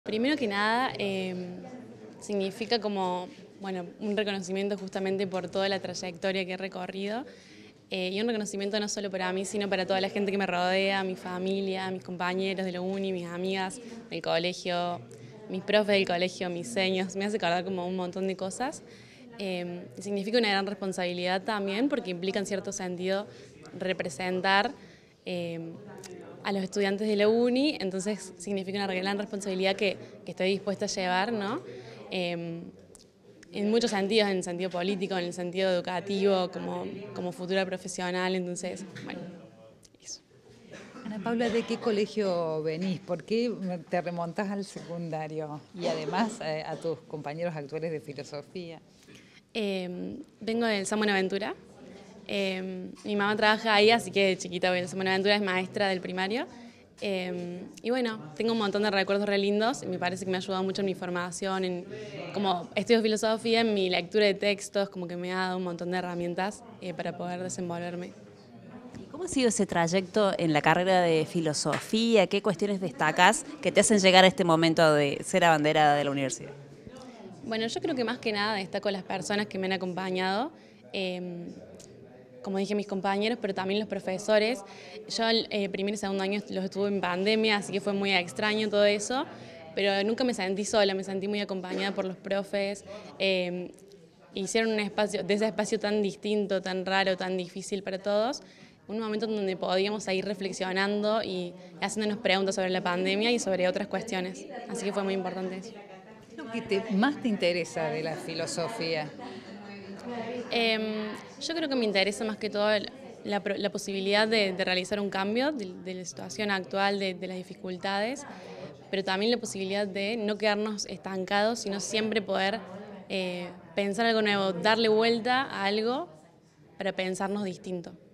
Primero que nada, significa como, bueno, un reconocimiento justamente por toda la trayectoria que he recorrido y un reconocimiento no solo para mí, sino para toda la gente que me rodea, mi familia, mis compañeros de la uni, mis amigas del colegio, mis profes del colegio, mis seños, me hace acordar como un montón de cosas. Significa una gran responsabilidad también porque implica en cierto sentido representar a los estudiantes de la uni, entonces significa una gran responsabilidad que estoy dispuesta a llevar, ¿no? En muchos sentidos, en el sentido político, en el sentido educativo, como futura profesional, entonces, bueno, eso. Ana Paula, ¿de qué colegio venís? ¿Por qué te remontás al secundario y además a tus compañeros actuales de filosofía? Vengo del San Buenaventura. Mi mamá trabaja ahí, así que de chiquita voy al San Buenaventura, es maestra del primario. Y bueno, tengo un montón de recuerdos re lindos y me parece que me ha ayudado mucho en mi formación, como estudio filosofía, en mi lectura de textos, como que me ha dado un montón de herramientas para poder desenvolverme. ¿Cómo ha sido ese trayecto en la carrera de filosofía? ¿Qué cuestiones destacás que te hacen llegar a este momento de ser abanderada de la universidad? Bueno, yo creo que más que nada destaco las personas que me han acompañado, como dije, mis compañeros, pero también los profesores. Yo el primer y segundo año los estuve en pandemia, así que fue muy extraño todo eso, pero nunca me sentí sola, me sentí muy acompañada por los profes. Hicieron un espacio, de ese espacio tan distinto, tan raro, tan difícil para todos, un momento en donde podíamos seguir reflexionando y haciéndonos preguntas sobre la pandemia y sobre otras cuestiones. Así que fue muy importante eso. ¿Qué es lo que más te interesa de la filosofía? Yo creo que me interesa más que todo la posibilidad de realizar un cambio de la situación actual, de las dificultades, pero también la posibilidad de no quedarnos estancados, sino siempre poder pensar algo nuevo, darle vuelta a algo para pensarnos distinto.